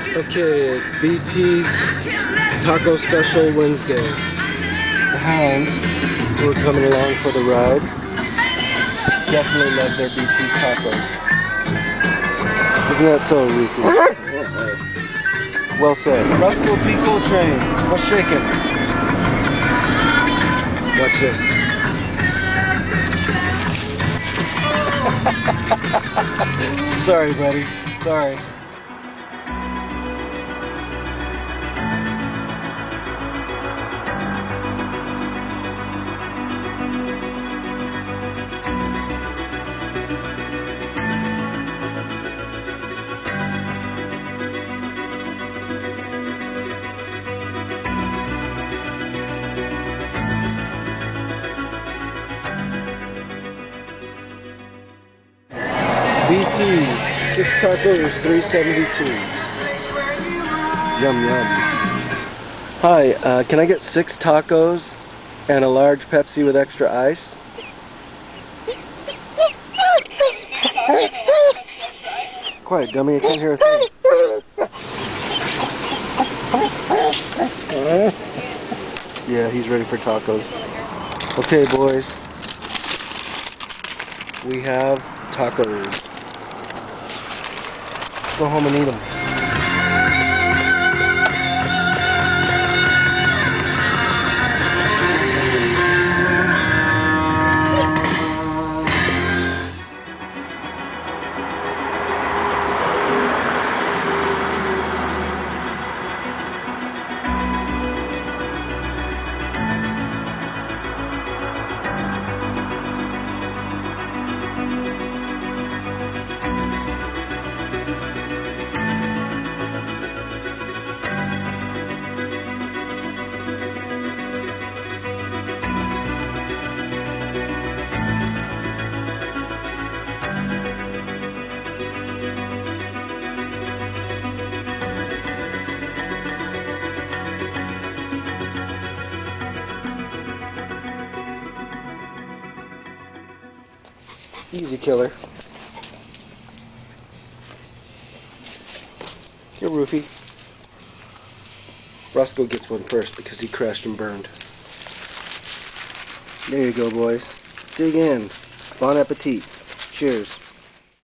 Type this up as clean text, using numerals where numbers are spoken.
Okay, it's BT's Taco Special Wednesday. The Hounds, who are coming along for the ride, definitely love their BT's tacos. Isn't that so, Rufus? Well said. Roscoe P. Coltrane, what's shaking? Watch this. Sorry, buddy. Sorry. BT's, 6 tacos, $3.72. Yum yum. Hi, can I get 6 tacos and a large Pepsi with extra ice? Quiet, dummy, I can't hear a thing. Yeah, he's ready for tacos. Okay, boys. We have tacos. Let's go home and eat them. Easy killer. Here, Roofy. Roscoe gets one first because he crashed and burned. There you go, boys. Dig in. Bon appetit. Cheers.